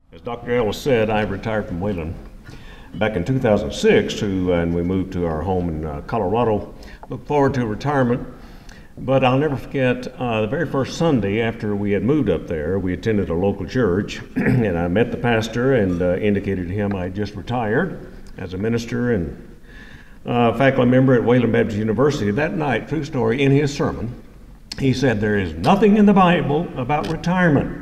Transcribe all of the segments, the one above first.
As Dr. Ellis said, I retired from Wayland back in 2006, and we moved to our home in Colorado. Look forward to retirement, but I'll never forget the very first Sunday after we had moved up there, we attended a local church, and I met the pastor and indicated to him I had just retired as a minister and faculty member at Wayland Baptist University. That night, true story, in his sermon, he said, "There is nothing in the Bible about retirement."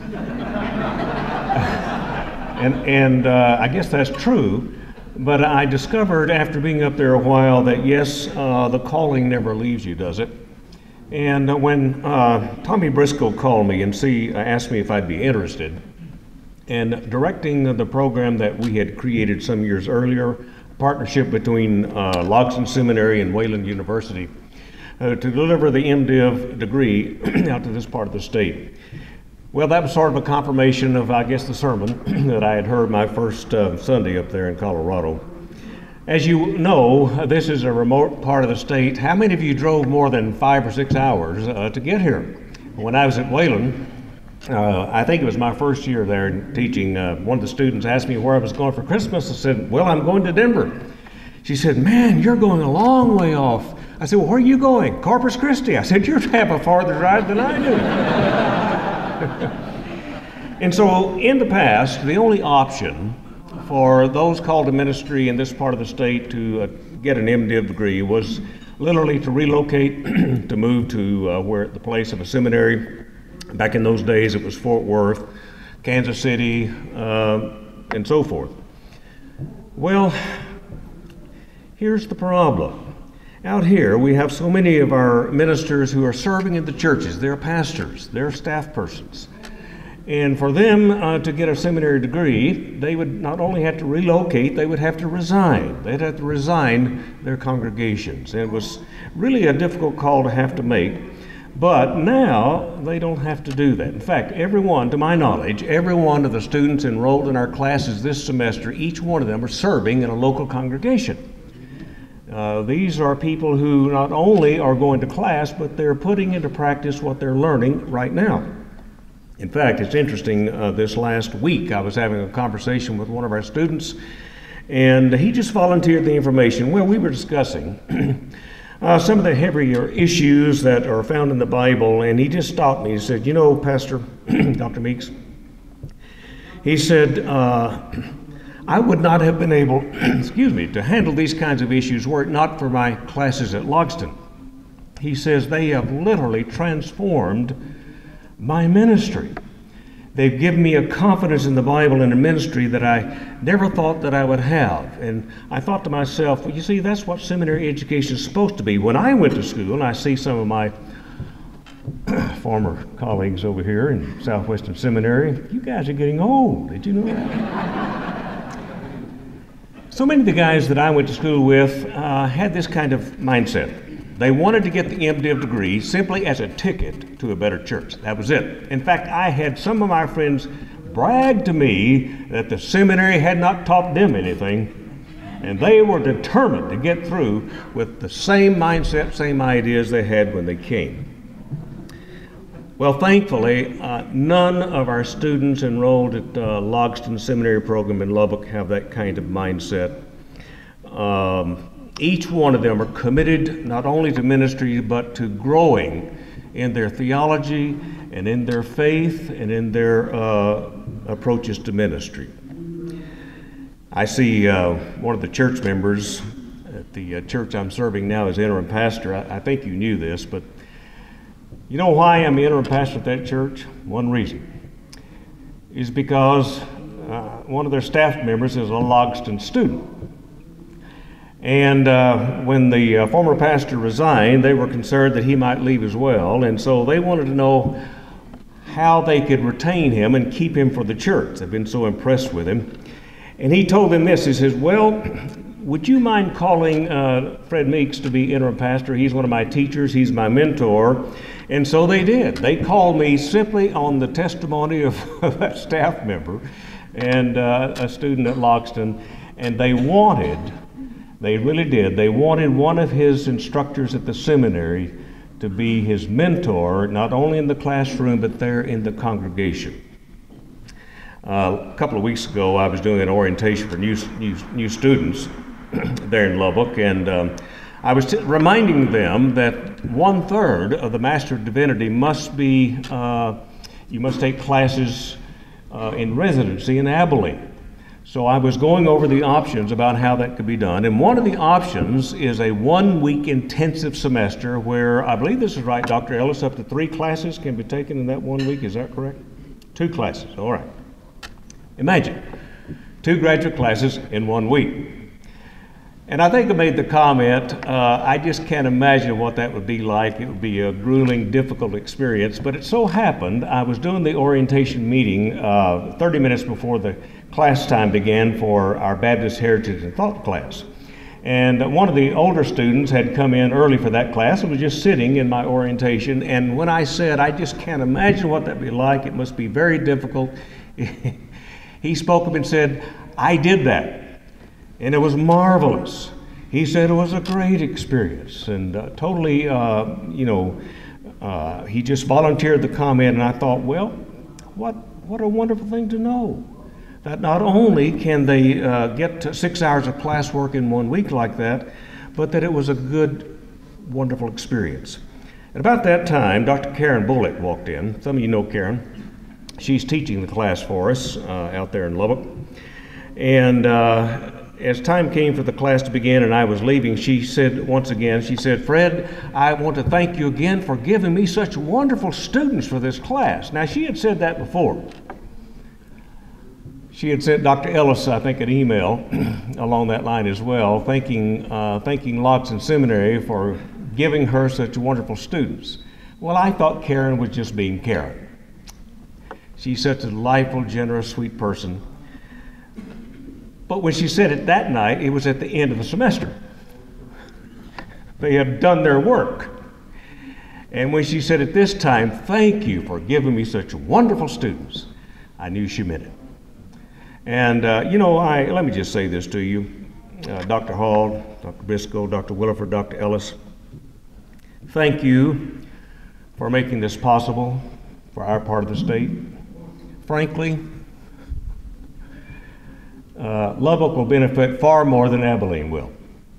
And I guess that's true, but I discovered after being up there a while that yes, the calling never leaves you, does it? And when Tommy Briscoe called me and asked me if I'd be interested in directing the program that we had created some years earlier, a partnership between Logsdon Seminary and Wayland University, to deliver the MDiv degree out to this part of the state. Well, that was sort of a confirmation of, I guess, the sermon that I had heard my first Sunday up there in Colorado. As you know, this is a remote part of the state. How many of you drove more than 5 or 6 hours to get here? When I was at Wayland, I think it was my first year there teaching, one of the students asked me where I was going for Christmas. I said, "Well, I'm going to Denver." She said, "Man, you're going a long way off." I said, "Well, where are you going?" "Corpus Christi." I said, "You have a farther drive than I do." And so in the past, the only option for those called to ministry in this part of the state to get an MDiv degree was literally to relocate, to move to where the place of a seminary. Back in those days, it was Fort Worth, Kansas City, and so forth. Well, here's the problem. Out here, we have so many of our ministers who are serving in the churches. They're pastors, they're staff persons. And for them to get a seminary degree, they would not only have to relocate, they would have to resign. They'd have to resign their congregations. And it was really a difficult call to have to make. But now, they don't have to do that. In fact, everyone, to my knowledge, every one of the students enrolled in our classes this semester, each one of them are serving in a local congregation. These are people who not only are going to class, but they're putting into practice what they're learning right now. In fact, it's interesting, this last week I was having a conversation with one of our students, and he just volunteered the information. Well, we were discussing some of the heavier issues that are found in the Bible, and he just stopped me. He said, "You know, Pastor, Dr. Meeks," he said, "I would not have been able, to handle these kinds of issues were it not for my classes at Logsdon." He says, "They have literally transformed my ministry. They've given me a confidence in the Bible and in ministry that I never thought that I would have." And I thought to myself, well, you see, that's what seminary education is supposed to be. When I went to school, and I see some of my former colleagues over here in Southwestern Seminary, you guys are getting old. Did you know that? So many of the guys that I went to school with had this kind of mindset. They wanted to get the MDiv degree simply as a ticket to a better church. That was it. In fact, I had some of my friends brag to me that the seminary had not taught them anything, and they were determined to get through with the same mindset, same ideas they had when they came. Well, thankfully, none of our students enrolled at Logsdon Seminary Program in Lubbock have that kind of mindset. Each one of them are committed not only to ministry, but to growing in their theology and in their faith and in their approaches to ministry. I see one of the church members at the church I'm serving now as interim pastor. I think you knew this, but you know why I'm the interim pastor at that church? One reason is because one of their staff members is a Logsdon student. And when the former pastor resigned, they were concerned that he might leave as well, and so they wanted to know how they could retain him and keep him for the church. They've been so impressed with him. And he told them this, he says, "Well, would you mind calling Fred Meeks to be interim pastor? He's one of my teachers, he's my mentor." And so they did. They called me simply on the testimony of a staff member and a student at Logsdon, and they really did. They wanted one of his instructors at the seminary to be his mentor, not only in the classroom, but there in the congregation. A couple of weeks ago, I was doing an orientation for new students there in Lubbock, and I was reminding them that 1/3 of the Master of Divinity must be, you must take classes in residency in Abilene. So I was going over the options about how that could be done, and one of the options is a 1-week intensive semester where, I believe this is right, Dr. Ellis, up to 3 classes can be taken in that 1 week, is that correct? 2 classes, all right. Imagine, 2 graduate classes in 1 week. And I think I made the comment, I just can't imagine what that would be like. It would be a grueling, difficult experience. But it so happened, I was doing the orientation meeting 30 minutes before the class time began for our Baptist Heritage and Thought class. And one of the older students had come in early for that class and was just sitting in my orientation. And when I said, I just can't imagine what that would be like, it must be very difficult, he spoke up and said, I did that. And it was marvelous. He said it was a great experience, and totally, he just volunteered the comment, and I thought, well, what a wonderful thing to know. That not only can they get to 6 hours of classwork in 1 week like that, but that it was a good, wonderful experience. At about that time, Dr. Karen Bullock walked in. Some of you know Karen. She's teaching the class for us out there in Lubbock. And as time came for the class to begin and I was leaving, she said once again, she said, Fred, I want to thank you again for giving me such wonderful students for this class. Now, she had said that before. She had sent Dr. Ellis, I think, an email along that line as well, thanking Logsdon Seminary for giving her such wonderful students. Well, I thought Karen was just being Karen. She's such a delightful, generous, sweet person. But when she said it that night, it was at the end of the semester. They had done their work. And when she said it this time, thank you for giving me such wonderful students, I knew she meant it. And, let me just say this to you. Dr. Hall, Dr. Briscoe, Dr. Williford, Dr. Ellis, thank you for making this possible for our part of the state. Frankly, Lubbock will benefit far more than Abilene will.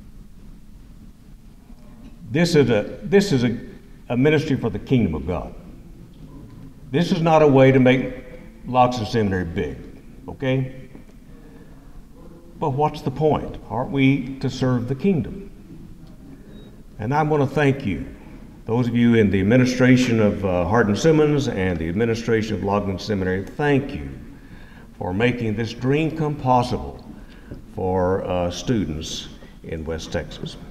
This is a ministry for the kingdom of God. This is not a way to make Logsdon Seminary big, okay? But what's the point? Aren't we to serve the kingdom? And I want to thank you, those of you in the administration of Hardin-Simmons and the administration of Logsdon Seminary, thank you for making this dream come possible for students in West Texas.